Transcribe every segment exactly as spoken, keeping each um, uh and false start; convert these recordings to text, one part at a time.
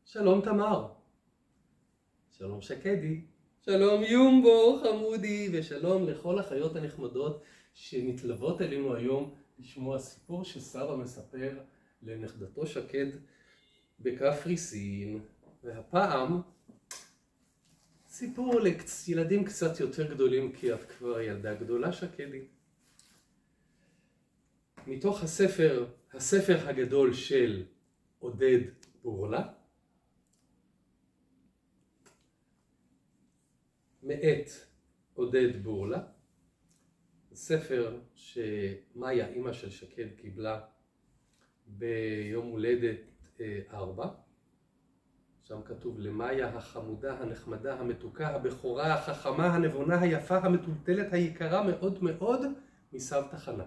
שלום תמר. שלום שקדי. שלום יומבו חמודי, ושלום לכל החיות הנחמדות שנתלוות אלינו היום לשמוע סיפור שסבא מספר לנכדתו שקד בקפריסין. והפעם סיפור לילדים קצת יותר גדולים, כי את כבר ילדה גדולה שקדי. מתוך הספר, הספר הגדול של עודד בורלה, מאת עודד בורלה, ספר שמאיה, אימא של שקד, קיבלה ביום הולדת ארבע. שם כתוב: למאיה החמודה, הנחמדה, המתוקה, הבכורה, החכמה, הנבונה, היפה, המטולטלת, היקרה מאוד מאוד, מסבתא חנה.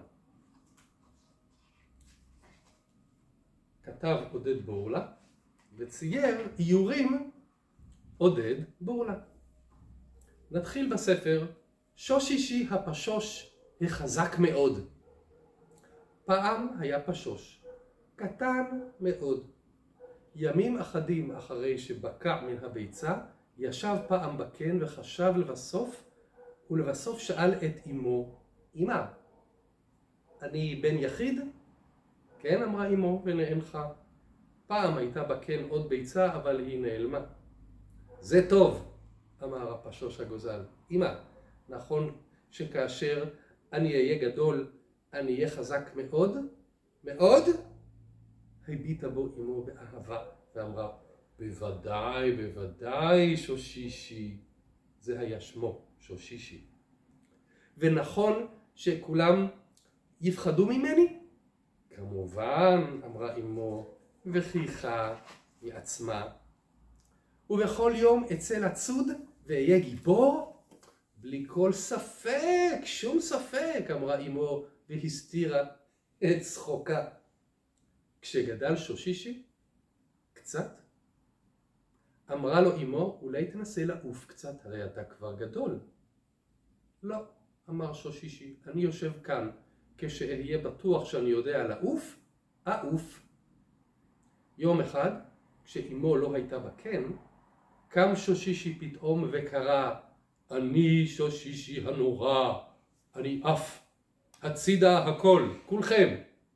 כתב עודד בורלה וצייר איורים עודד בורלה. נתחיל בספר. שושישי הפשוש החזק מאוד. פעם היה פשוש, קטן מאוד. ימים אחדים אחרי שבקע מן הביצה, ישב פעם בקן וחשב לבסוף, ולבסוף שאל את אמו: אמא, אני בן יחיד? כן, אמרה אמו ונאנחה. פעם הייתה בקן עוד ביצה, אבל היא נעלמה. זה טוב, אמר הפשוש הגוזל. אמא, נכון שכאשר אני אהיה גדול, אני אהיה חזק מאוד? מאוד? הביטה בו אמו באהבה ואמרה: בוודאי, בוודאי שושישי. זה היה שמו, שושישי. ונכון שכולם יפחדו ממני? כמובן, אמרה אמו וחייכה מעצמה. ובכל יום אצא לצוד ואהיה גיבור? בלי כל ספק, שום ספק, אמרה אמו והסתירה את צחוקה. כשגדל שושישי קצת, אמרה לו אמו: אולי תנסה לעוף קצת, הרי אתה כבר גדול. לא, אמר שושישי, אני יושב כאן, כשאהיה בטוח שאני יודע לעוף, אעוף. יום אחד, כשאמו לא הייתה בקן, קם שושישי פתאום וקרא: אני שושישי הנורא, אני עף, הצידה הכל, כולכם.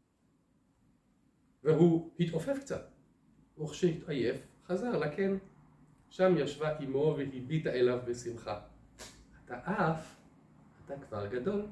והוא התעופף קצת, וכשהתעייף חזר לקן. שם ישבה אמו והביטה אליו בשמחה. אתה עף, אתה כבר גדול.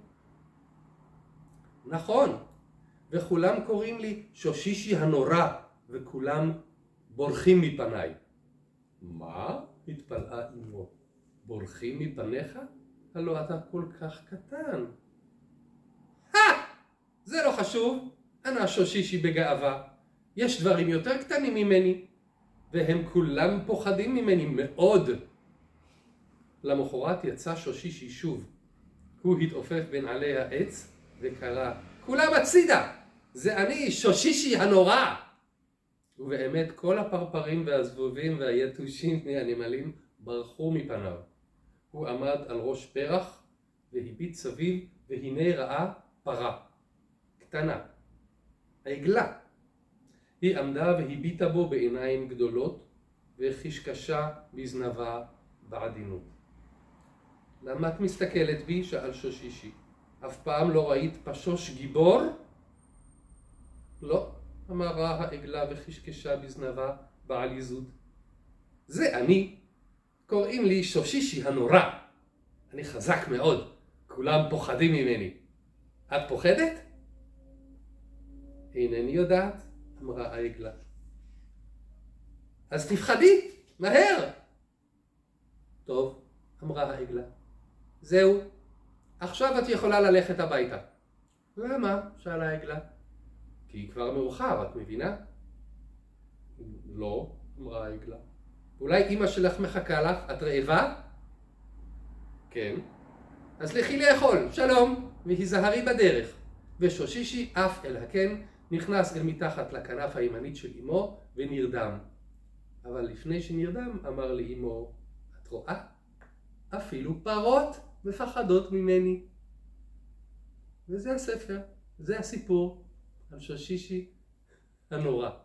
נכון, וכולם קוראים לי שושישי הנורא, וכולם בורחים מפניי. מה? התפלאה אמו. בורחים מפניך? הלא אתה כל כך קטן. הא! זה לא חשוב. אני שושישי בגאווה. יש דברים יותר קטנים ממני, והם כולם פוחדים ממני מאוד. למחרת יצא שושישי שוב. הוא התעופף בין עלי העץ וקרא: כולם הצידה! זה אני, שושישי הנורא! ובאמת כל הפרפרים והזבובים והיתושים והנמלים ברחו מפניו. הוא עמד על ראש פרח והביט סביב, והנה ראה פרה קטנה, העגלה. היא עמדה והביטה בו בעיניים גדולות וחשקשה בזנבה בעדינות. למה את מסתכלת בי? שאל שושישי. אף פעם לא ראית פשוש גיבור? לא, אמרה העגלה וחשקשה בזנבה בעליזות. זה אני, קוראים לי שושישי הנורא. אני חזק מאוד, כולם פוחדים ממני. את פוחדת? אינני יודעת, אמרה העגלה. אז תפחדי, מהר. טוב, אמרה העגלה. זהו, עכשיו את יכולה ללכת הביתה. למה? שאלה העגלה. כי כבר מאוחר, את מבינה? לא, אמרה העגלה. אולי אמא שלך מחכה לך, את רעבה? כן. אז לכי לאכול, שלום, והיזהרי בדרך. ושושישי עף אל הקן, נכנס אל מתחת לכנף הימנית של אמו ונרדם. אבל לפני שנרדם אמר לאמו: את רואה? אפילו פרות מפחדות ממני. וזה הספר, זה הסיפור על שושישי הנורא.